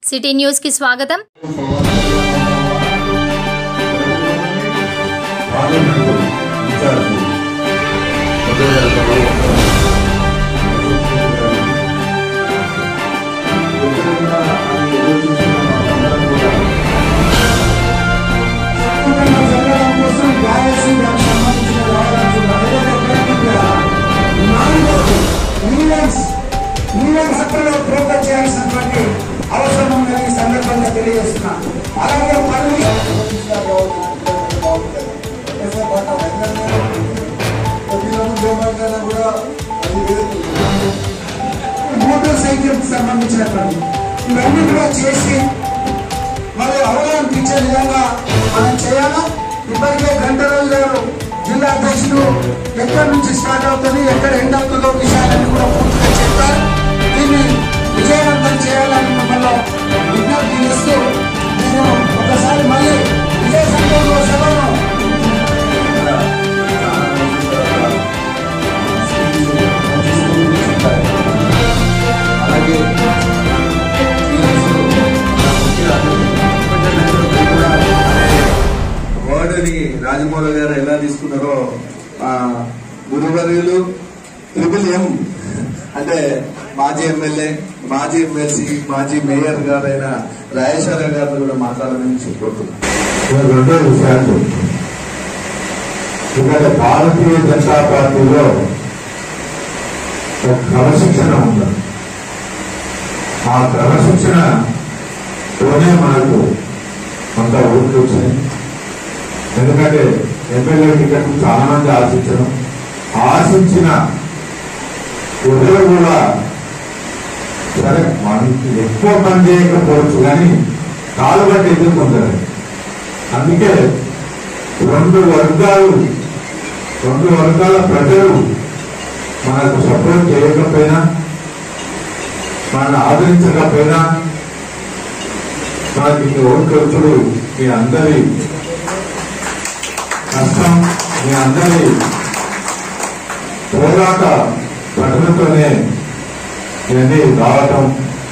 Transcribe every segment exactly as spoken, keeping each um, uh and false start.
City news కి స్వాగతం. అవసరం ఉందని ఈ సందర్భంగా తెలియజేస్తున్నా. అలాగే మోటార్ సైకిల్ సంబంధించినటువంటి ఇవన్నీ కూడా చేసి మరి అవగాహన ఇచ్చే విధంగా మనం చేయాలా. ఇప్పటికే గంట రోజు గారు జిల్లా అధ్యక్షుడు ఎక్కడి నుంచి స్టార్ట్ అవుతుంది, ఎక్కడ ఎండ్ అవుతుందో విషయాలన్నీ కూడా పూర్తిగా చెప్పారు. దీన్ని విజయవంతం చేయాలని మిమ్మల్ని విజ్ఞప్తి చేస్తూ నేను ఒకసారి మళ్ళీ విజయ సంఘంలో సభను అలాగే వర్డ్ని రాజమౌళి గారు ఎలా తీసుకున్నారో గురువర్యులు ట్రిపుల్ ఎం అంటే మాజీ ఎమ్మెల్యే, మాజీ ఎమ్మెల్సీ, మాజీ మేయర్ గారైన రాజేశ్వర గారిని కూడా మాట్లాడాలని చెప్పుకుంటున్నాను. రెండో విషయాలు, ఇక్కడ భారతీయ జనతా పార్టీలో ఒక క్రమశిక్షణ ఉంది. ఆ క్రమశిక్షణతోనే మనకు కొంత ఓట్లు వచ్చినాయి. ఎందుకంటే ఎమ్మెల్యే టికెట్ చాలా మంది ఆశించడం, ఆశించిన ఎవరు కూడా సరే మనకి ఎక్కువ పని చేయకపోవచ్చు కానీ కాలు బట్టి ఎదుర్కొంటారు. అందుకే రెండు వర్గాలు రెండు వర్గాల ప్రజలు మనకు సపోర్ట్ చేయకపోయినా, మనల్ని ఆదరించకపోయినా మనకి ఓట్లు వచ్చుడు మీ అందరి కష్టం, మీ అందరి పోరాట పఠనంతోనే ఇవన్నీ రావటం.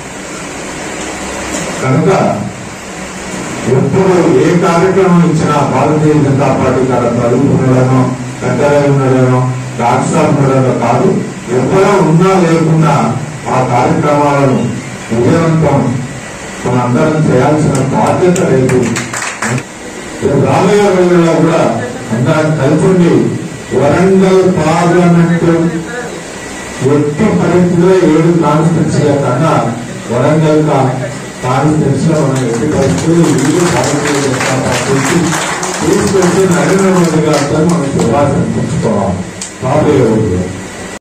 కనుక ఎప్పుడు ఏ కార్యక్రమం ఇచ్చినా భారతీయ జనతా పార్టీ కాడ చదువు ఉండడనో, పెద్దలై ఉండడనో, రాష్ట్రాలు ఉండడనో కాదు, ఎవరో ఉన్నా లేకున్నా ఆ కార్యక్రమాలను విజయవంతం మనందరం చేయాల్సిన బాధ్యత లేదు. రాబోయే రోజుల్లో కూడా అందరం కలిసి వరంగల్ పార్లమెంటు ఎట్టి పరిస్థితిలో ఏడు కాన్స్టిట్యూన్సీల కన్నా వరంగల్ కాన్స్టిట్యూన్సీలో మనం ఎట్టి పరిస్థితులు వీళ్ళు భారతీయ జనతా పార్టీకి తీసుకొచ్చి నరేంద్ర మోదీ గారితో మనం శుభాకాంక్షలు పెంచుకోవాలి రాబోయే రోజుల్లో.